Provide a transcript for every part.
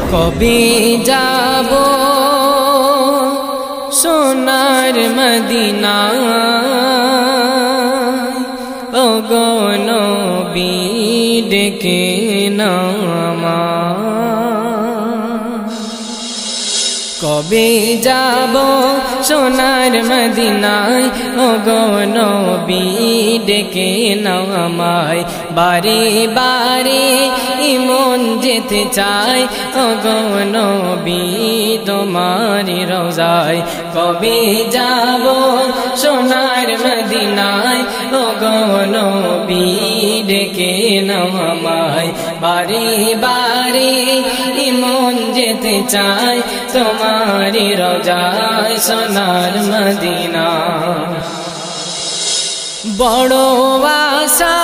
কবে যাব সোনার মদিনা ওগো নবী ডেকে নামা কবে যাব সোনার মদিনায় ওগো নবী ডেকে নাও আমায় বারে বারে মন যেতে চায় ওগো নবী তোমার রওজায় কবে যাব সোনার মদিনায় ওগো নবী ডেকে নাও আমায় বারে বারে মন যেতে চায় তোমারি রওজায় সোনার মদিনা বড় আশা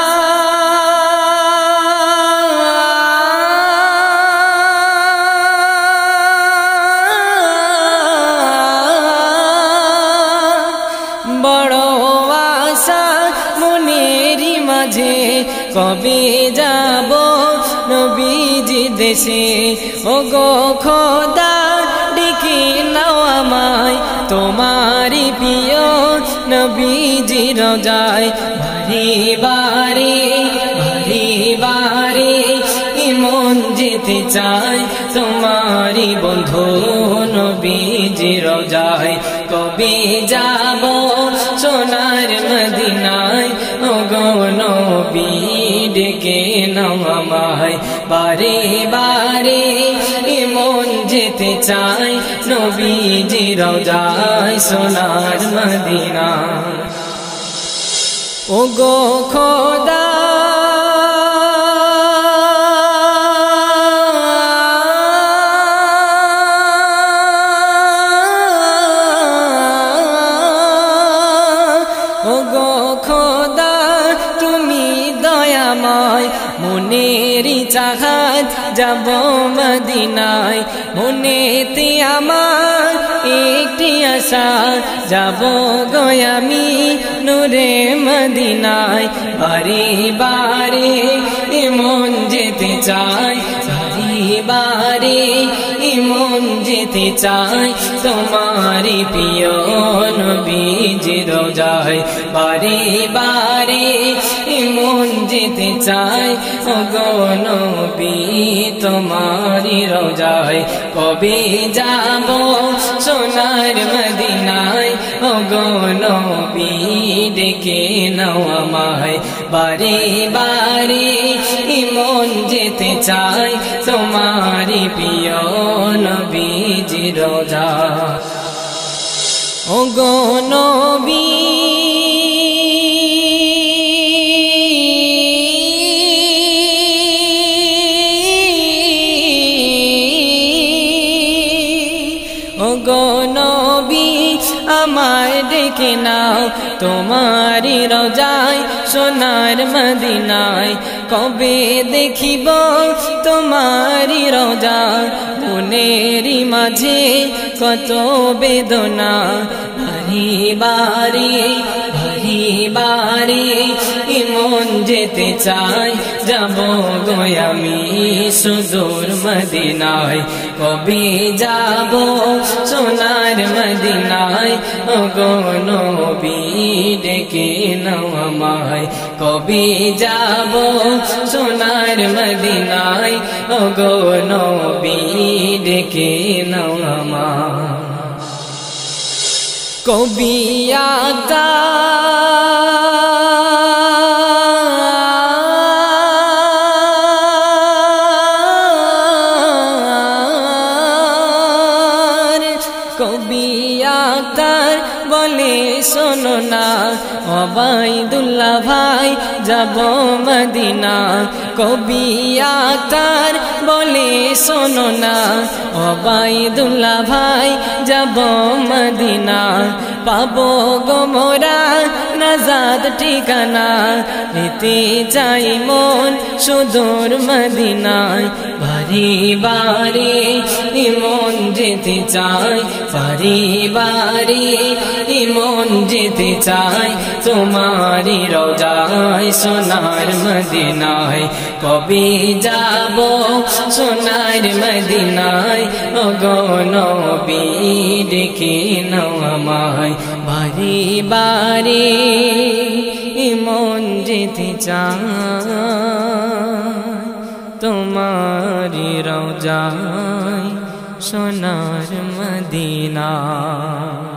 বড় আশা মনেরই মাঝে কবে যাব নবীজি দেশে ওগো খোদা ডেকে নাও আমায় তোমারি প্রিয় নবীজি রওজায় বারে বারে বারে বারে মন যেতে চায় তোমারি বন্ধু নবীজি রওজায় কবে যাব সোনার মদিনায় ওগো নবী ডেকে নাও আমায় বারে বারে মন যেতে চায় নবীজি রওজায় সোনার মদিনা ওগো খোদা ওগো খোদা তুমি দয়াময় মনেরই চাহাত যাব মদিনায় মনেতে আমার একটি আশা যাব গো আমি নূরে মদিনায় বারে বারে মন যেতে চায় বারে বারে মন যেতে চায় তোমারি প্রিয় নবীজি রওজায় বারে বারে মন যেতে চায় ওগো নবী তোমারি রওজায় কবে যাব সোনার মদিনায় ওগো নবী ডেকে নাও আমায় বারে বারে মন যেতে চায় তোমারি প্রিয় নবীজি রওজায় ওগো নবী ওগো নবী আমায় ডেকে নাও তোমারি রওজায় সোনার মদিনায় কবে দেখিব তোমারি রওজা মনেরই মাঝে কত বেদনা বারে বারে বারে বারে মন যেতে চায় যাব গো আমি সুদূর মদিনায় কবে যাব সোনার মদিনায় ওগো নবী ডেকে নাও আমায় কবে যাব সোনার মদিনায় ওগো নবী ডেকে নাও আমায় কবি আকা কবি আকার বলে শোনো না ওবাইদুল্লাহ ভাই যাব মদিনা কবি আকার বলে শোনো না ওবাইদুল্লাহ ভাই যাব মদিনা পাবো গো মোরা নাজাদ ঠিকানা নিতে চাই মন সুদূর মদিনায় বাড়ি বাড়ি মন যেতে চাই বাড়ি বাড়ি মন যেতে চাই তোমারি রোজায় সোনার মদিনায় কবে যাব সোনার মদিনায় ওগো নবী ডেকে নাও আমায় বাড়ি বাড়ি মন যেতে চায় তোমারি রোজায় সোনার মদিনা।